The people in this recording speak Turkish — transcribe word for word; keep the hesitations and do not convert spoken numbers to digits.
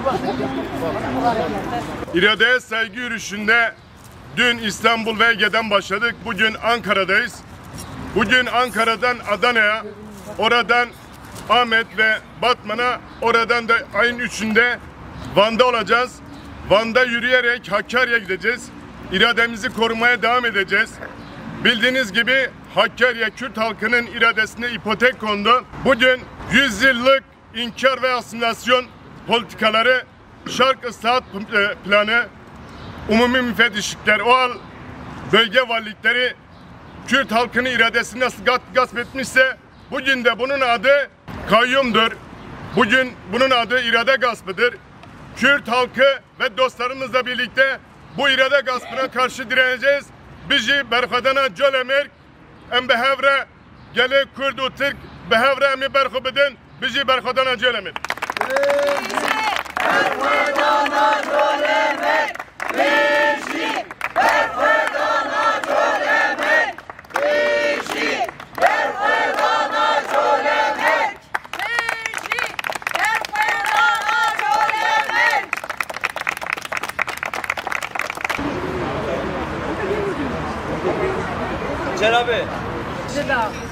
İradeye saygı yürüyüşünde dün İstanbul ve Ege'den başladık. Bugün Ankara'dayız. Bugün Ankara'dan Adana'ya, oradan Ahmet ve Batman'a, oradan da ayın üçünde Van'da olacağız. Van'da yürüyerek Hakkari'ye gideceğiz. İrademizi korumaya devam edeceğiz. Bildiğiniz gibi Hakkari Kürt halkının iradesine ipotek kondu. Bugün yüz yıllık inkar ve asimilasyon politikaları, Şark Islahat Planı, umumi müfettişlikler, OAL bölge valilikleri Kürt halkının iradesini nasıl gasp etmişse bugün de bunun adı kayyumdur. Bugün bunun adı irade gaspıdır. Kürt halkı ve dostlarımızla birlikte bu irade gaspına karşı direneceğiz. Bizi berkadana colemir em behevre gele Kurdu Türk behevre emi berkubidin bizi berkadana colemir. Bizi berkadana colemir. Bizi berkadana colemir. Bizi berkadana colemir. Bizi berkadana colemir. Cenab-ı Zeda.